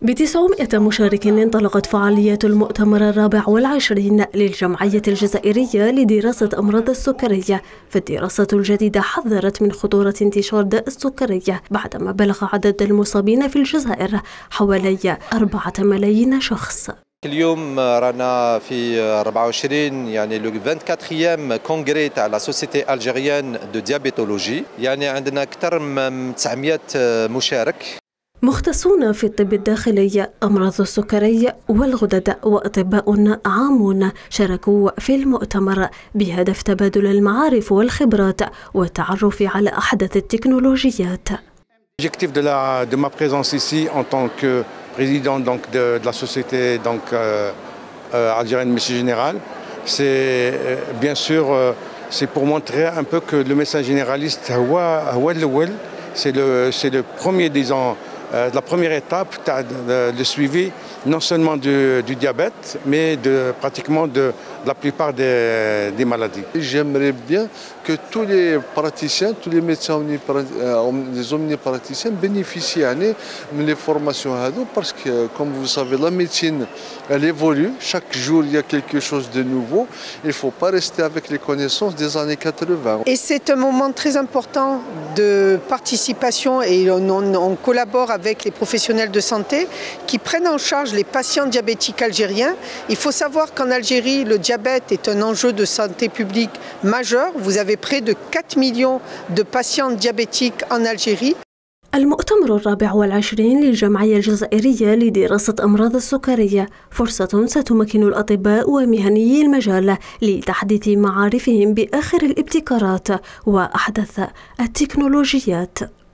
ب900 مشارك انطلقت فعاليات المؤتمر 24 للجمعية الجزائرية لدراسة أمراض السكرية. فالدراسة الجديدة حذرت من خطورة انتشار داء السكرية بعدما بلغ عدد المصابين في الجزائر حوالي 4 ملايين شخص. اليوم رانا في 24 يعني لو 24 كونغري تاع لا سوسيتي الجيريان دو ديابيتولوجي، يعني عندنا أكثر من 900 مشارك. مختصون في الطب الداخلي، أمراض السكري والغدد وأطباء عامون شاركوا في المؤتمر بهدف تبادل المعارف والخبرات والتعرف على أحدث التكنولوجيات. L'objectif de ma présence ici en tant que président de la société algérienne Médecine Générale, c'est bien sûr c'est pour montrer un peu que le médecin généraliste c'est le premier, disons, la première étape de suivi non seulement du diabète, mais pratiquement de la plupart des maladies. J'aimerais bien que tous les praticiens, tous les médecins les omnipraticiens bénéficient des formations parce que, comme vous savez, la médecine elle évolue. Chaque jour, il y a quelque chose de nouveau. Il ne faut pas rester avec les connaissances des années 80. Et c'est un moment très important de participation et on collabore avec les professionnels de santé qui prennent en charge les patients diabétiques algériens. Il faut savoir qu'en Algérie, le diabète est un enjeu de santé publique majeur. Vous avez près de 4 millions de patients diabétiques en Algérie. المؤتمر 24 للجمعية الجزائرية لدراسة أمراض السكرية فرصة ستمكن الأطباء ومهنيي المجال لتحديث معارفهم بآخر الابتكارات وأحدث التكنولوجيات.